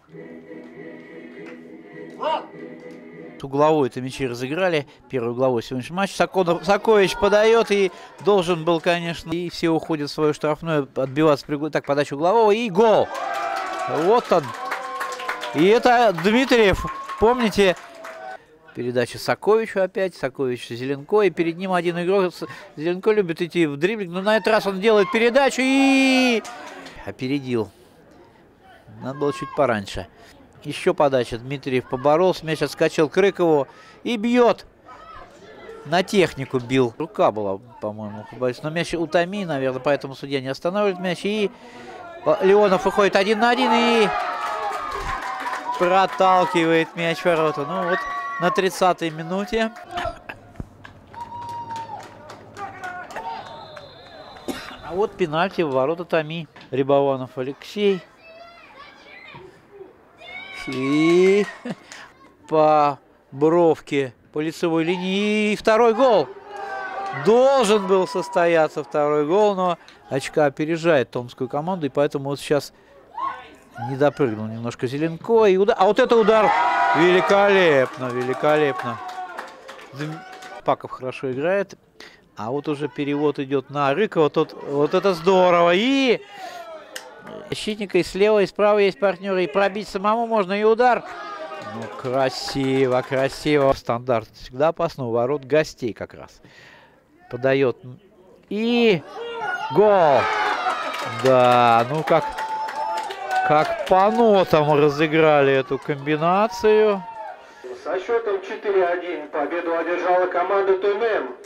Угловой-то мячи разыграли. Первый угловой сегодняшний матч. Сакович подает и должен был, конечно. И все уходят в свою штрафную отбиваться. Так, подача углового и гол. Вот он. И это Дмитриев. Помните, передача Саковичу опять. Сакович Зеленко. И перед ним один игрок. Зеленко любит идти в дриблинг. Но на этот раз он делает передачу и опередил. Надо было чуть пораньше. Еще подача. Дмитриев поборолся. Мяч отскочил к Рыкову. И бьет. На технику бил. Рука была, по-моему. Но мяч утоми, наверное. Поэтому судья не останавливает мяч. И Леонов выходит 1 на 1. И проталкивает мяч в ворота. Ну вот на 30-й минуте. А вот пенальти в ворота Томи. Рябованов Алексей. И по бровке, по лицевой линии. И второй гол. Должен был состояться второй гол, но очка опережает томскую команду. И поэтому вот сейчас не допрыгнул немножко Зеленко. И удар. А вот это удар великолепно, великолепно. Паков хорошо играет. А вот уже перевод идет на Рыкова. Вот это здорово. И защитника и слева, и справа есть партнеры. И пробить самому можно, и удар. Ну, красиво, красиво. Стандарт всегда опасно у ворот гостей как раз. Подает. И гол. Да, ну как по нотам разыграли эту комбинацию. Со счетом 4-1 победу одержала команда ТУМ.